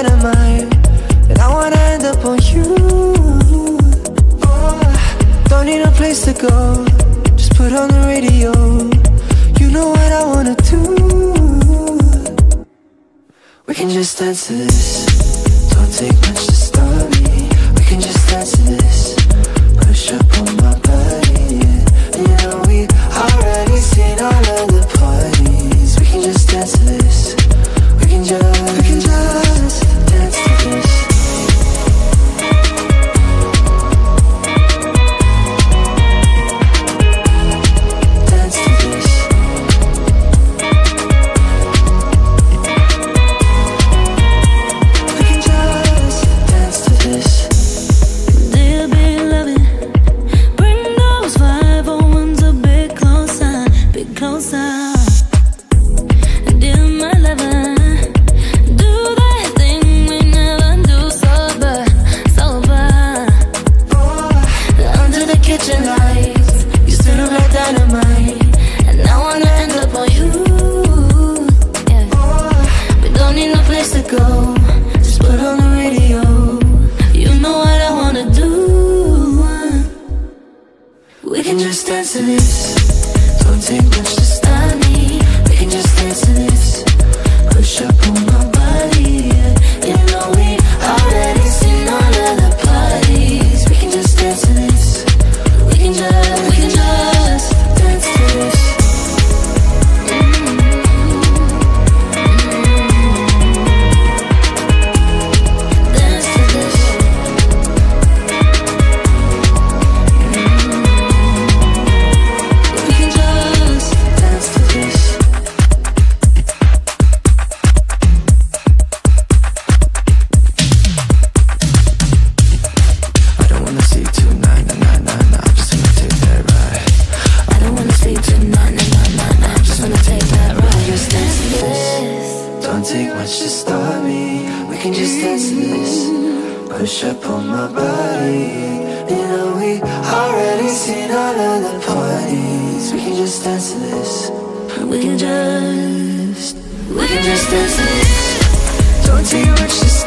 dynamite, and I wanna end up on you. Oh, don't need a place to go, just put on the radio. You know what I wanna do. We can just dance to this. Don't take much to start me. We can just dance to this. Push up on my body, yeah. You know we already seen all of the parties. We can just dance to this. We can just dance to this. Dance to this. We can just dance to this. Dear beloved, bring those 501s a bit closer, bit closer. Dear my lover, do that thing we never do sober, sober. Under the kitchen lights, you stood up like dynamite, and I wanna end up on you. Yeah. We don't need no place to go, just put on the radio. You know what I wanna do. We can just dance to this. Don't take much to start me. We can just dance to this. Push up on my body, yeah. You know we already seen all of the parties. We can just dance to this. We can just dance to this. Dance to this. We can just dance to this. I don't wanna see tonight, nah, nah, nah, nah. I just wanna take that ride. I don't wanna sleep tonight, nah, nah, nah, nah. Just wanna take that ride. Just dance to this. Don't take much to start me. We can just dance to this. Push up on my body. You know we already seen all of the parties. We can just dance to this. We can just dance to this. Don't take much to